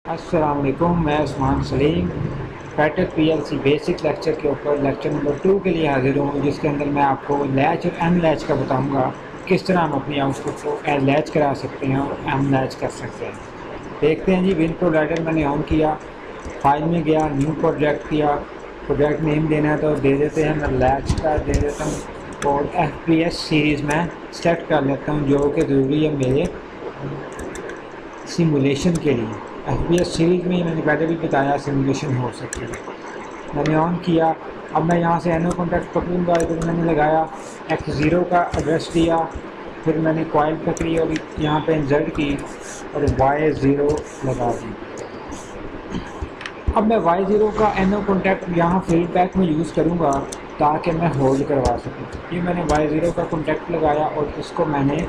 अस्सलाम वालेकुम, मैं Usman Salim Fatek PLC basic lecture के ऊपर लेक्चर नंबर 2 के लिए हाजिर हूँ, जिसके अंदर मैं आपको लैच और एम लैच का बताऊँगा किस तरह हम अपनी आउटपुट को लैच करा सकते हैं और एम लैच कर सकते हैं। देखते हैं जी। विनप्रो लाइटर मैंने ऑन किया, फाइल में गया, न्यू प्रोजेक्ट किया, प्रोजेक्ट नेम देना है तो दे देते हैं, मैं लैच का दे देता हूँ और FPS सीरीज़ में सेलेक्ट कर लेता हूँ जो कि ज़रूरी है मेरे सिमुलेशन के लिए। FPS सीरीज़ में मैंने पहले भी बताया सिमुलेशन हो सकती है। मैंने ऑन किया, अब मैं यहाँ से एनो कॉन्टैक्ट पकड़ूँगा, इधर मैंने लगाया X0 का एड्रेस दिया, फिर मैंने कॉइल पकड़ी और यहाँ पे इंसर्ट की और Y0 लगा दी। अब मैं Y0 का एनो कॉन्टैक्ट यहाँ फीडबैक में यूज़ करूँगा ताकि मैं होल्ड करवा सकूँ। ये मैंने Y0 का कॉन्टैक्ट लगाया और इसको मैंने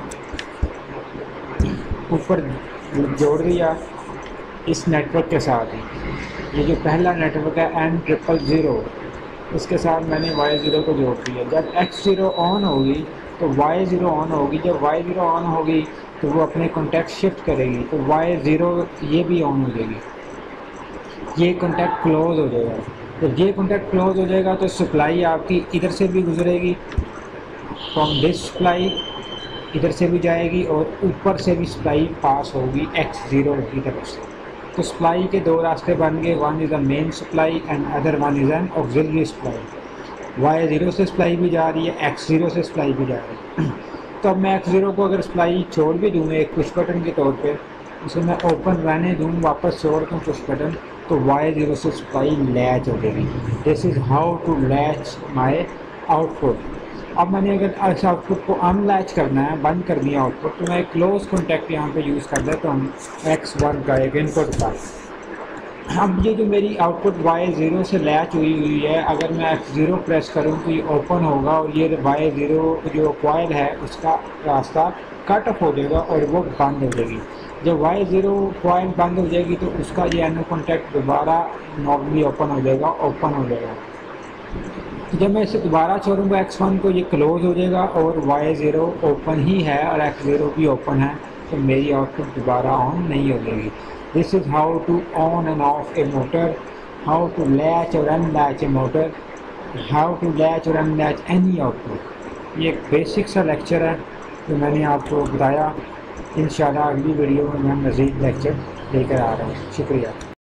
ऊपर जोड़ दिया इस नेटवर्क के साथ ही। ये जो पहला नेटवर्क है N000, इसके साथ मैंने Y0 को जोड़ दिया। जब X0 ऑन होगी तो Y0 ऑन होगी, जब Y0 ऑन होगी तो वो अपने कॉन्टैक्ट शिफ्ट करेगी तो Y0 ये भी ऑन हो जाएगी, ये कॉन्टैक्ट क्लोज हो जाएगा। जब ये कॉन्टैक्ट क्लोज हो जाएगा तो सप्लाई आपकी इधर से भी गुजरेगी, फ्रॉम दिस सप्लाई इधर से भी जाएगी और ऊपर से भी सप्लाई पास होगी X0 की तरफ से। तो सप्लाई के दो रास्ते बन गए, one is a main supply and other one is an auxiliary supply. Y0 से सप्लाई भी जा रही है, X0 से सप्लाई भी जा रही है। तो अब मैं X0 को अगर सप्लाई छोड़ भी दूँ एक पुश बटन के तौर पे, उसे मैं ओपन रहने दूँ, वापस छोड़ दूँ पुश बटन, तो Y0 से सप्लाई लैच हो जाएगी। This is how to latch my output. अब मैंने अगर इस आउटपुट को अनलैच करना है, बंद करनी है आउटपुट, तो मैं क्लोज कॉन्टैक्ट यहाँ पे यूज़ कर देता हूँ X1 का एक इनपुट का। अब ये जो मेरी आउटपुट Y0 से लैच हुई है, अगर मैं X0 प्रेस करूँ तो ये ओपन होगा और ये Y0 जो कॉइल है उसका रास्ता कट ऑफ हो जाएगा और वो बंद हो जाएगी। जब Y0 कॉइल बंद हो जाएगी तो उसका ये एनो कॉन्टैक्ट दोबारा नॉर्मली ओपन हो जाएगा। जब मैं इसे दोबारा छोड़ूंगा X1 को, ये क्लोज हो जाएगा और Y0 ओपन ही है और X0 भी ओपन है, तो मेरी आउटपुट दोबारा ऑन नहीं हो जाएगी। This is how to on and off a motor, how to latch और unlatch a motor, how to latch और अनलैच एनी आउटपुट। ये एक बेसिक सा लेक्चर है जो मैंने आपको बताया। इंशाल्लाह अगली वीडियो में मैं मज़ीद लेक्चर लेकर आ रहा हूँ। शुक्रिया।